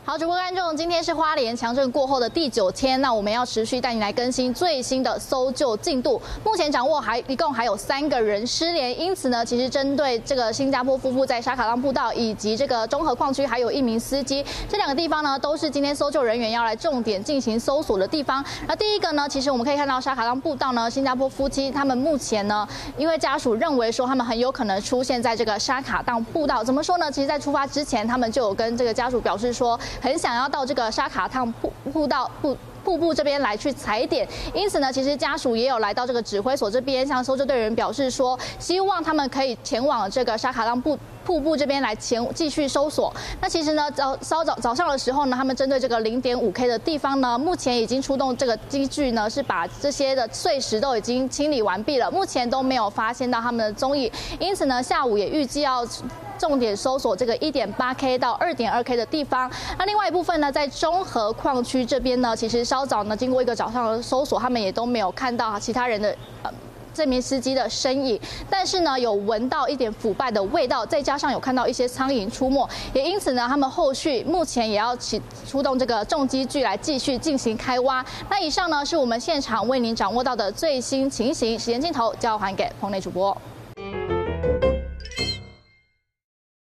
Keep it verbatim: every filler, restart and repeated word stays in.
好，主播观众，今天是花莲强震过后的第九天，那我们要持续带你来更新最新的搜救进度。目前掌握还一共还有三个人失联，因此呢，其实针对这个新加坡夫妇在沙卡浪步道以及这个中和矿区，还有一名司机这两个地方呢，都是今天搜救人员要来重点进行搜索的地方。那第一个呢，其实我们可以看到沙卡浪步道呢，新加坡夫妻他们目前呢，因为家属认为说他们很有可能出现在这个沙卡浪步道，怎么说呢？其实在出发之前，他们就有跟这个家属表示说。 很想要到这个沙卡趟瀑步道瀑瀑布这边来去踩点，因此呢，其实家属也有来到这个指挥所这边，向搜救队员表示说，希望他们可以前往这个沙卡浪瀑瀑布这边来前继续搜索。那其实呢，早稍早早上的时候呢，他们针对这个 零点五 K 的地方呢，目前已经出动这个机具呢，是把这些的碎石都已经清理完毕了，目前都没有发现到他们的踪影，因此呢，下午也预计要。 重点搜索这个 一点八 K 到 二点二 K 的地方，那另外一部分呢，在中和矿区这边呢，其实稍早呢，经过一个早上的搜索，他们也都没有看到其他人的呃这名司机的身影，但是呢，有闻到一点腐败的味道，再加上有看到一些苍蝇出没，也因此呢，他们后续目前也要起出动这个重机具来继续进行开挖。那以上呢，是我们现场为您掌握到的最新情形，时间镜头交还给棚内主播。